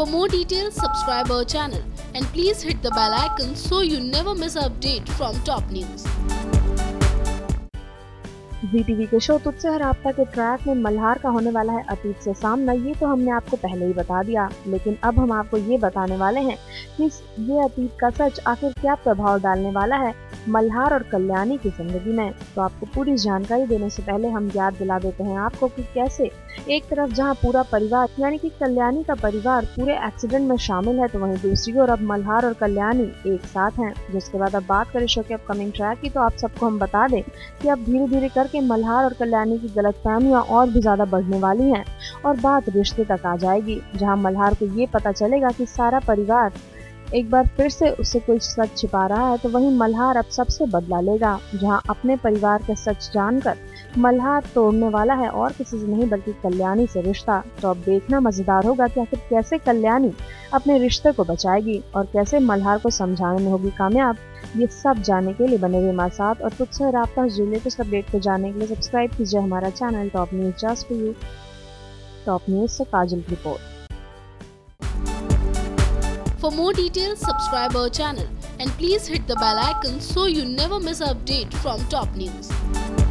For more details, subscribe our channel and please hit the bell icon so you never miss an update from top news. ZTV के show तुझसे है राब्ता के track में मल्हार का होने वाला है अतीत से सामना। ये तो हमने आपको पहले ही बता दिया, लेकिन अब हम आपको ये बताने वाले हैं कि ये अतीत का सच आखिर क्या प्रभाव डालने वाला है मल्हार और कल्याणी की जिंदगी में। तो आपको पूरी जानकारी देने से पहले हम याद दिला देते हैं आपको कि कैसे एक तरफ जहां पूरा परिवार यानी कि कल्याणी का परिवार पूरे एक्सीडेंट में शामिल है, तो वहीं दूसरी ओर अब मल्हार और कल्याणी एक साथ हैं। जिसके बाद अब बात करें शो के अपकमिंग ट्रैक की, तो आप सबको हम बता दें कि अब धीरे धीरे करके मल्हार और कल्याणी की गलतफहमियां और भी ज्यादा बढ़ने वाली हैं और बात रिश्ते तक आ जाएगी, जहां मल्हार को ये पता चलेगा कि सारा परिवार एक बार फिर से उससे कोई सच छिपा रहा है, तो वहीं मल्हार अब सबसे बदला लेगा। जहां अपने परिवार के सच जानकर मल्हार तोड़ने वाला है और किसी से नहीं बल्कि कल्याणी से रिश्ता। तो अब देखना मजेदार होगा कि आखिर कैसे कल्याणी अपने रिश्ते को बचाएगी और कैसे मल्हार को समझाने में होगी कामयाब। ये सब जानने के लिए बने हुए हमारे साथ और तुझसे राब्ता जो लेटेस्ट अपडेट को जानने के लिए सब्सक्राइब कीजिए हमारा channel top news just for you. Top news से काजल की report. For more details, subscribe our channel and please hit the bell icon so you never miss an update from top news.